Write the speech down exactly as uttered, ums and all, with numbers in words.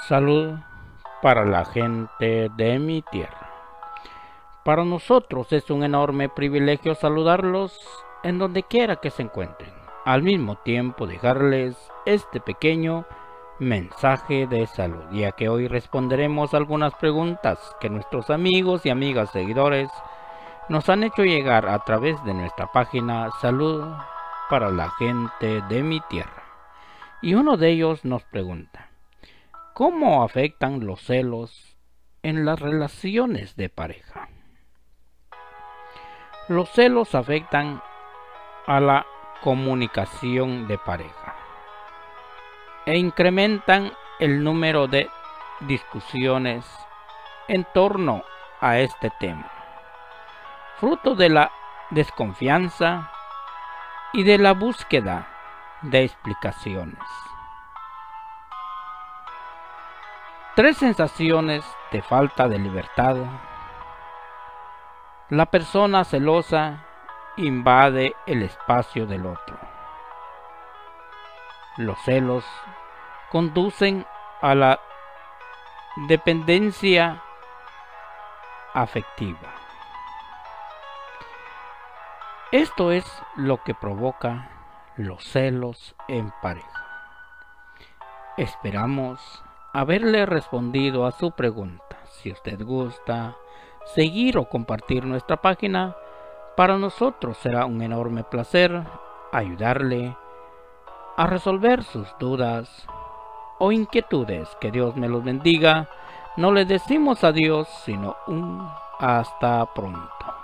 Salud para la gente de mi tierra. Para nosotros es un enorme privilegio saludarlos en donde quiera que se encuentren. Al mismo tiempo dejarles este pequeño mensaje de salud, ya que hoy responderemos algunas preguntas que nuestros amigos y amigas seguidores nos han hecho llegar a través de nuestra página Salud para la gente de mi tierra. Y uno de ellos nos pregunta: ¿cómo afectan los celos en las relaciones de pareja? Los celos afectan a la comunicación de pareja e incrementan el número de discusiones en torno a este tema, fruto de la desconfianza y de la búsqueda de explicaciones. Tres sensaciones de falta de libertad. La persona celosa invade el espacio del otro. Los celos conducen a la dependencia afectiva. Esto es lo que provoca los celos en pareja. Esperamos haberle respondido a su pregunta. Si usted gusta seguir o compartir nuestra página, para nosotros será un enorme placer ayudarle a resolver sus dudas o inquietudes. Que Dios me los bendiga. No le decimos adiós, sino un hasta pronto.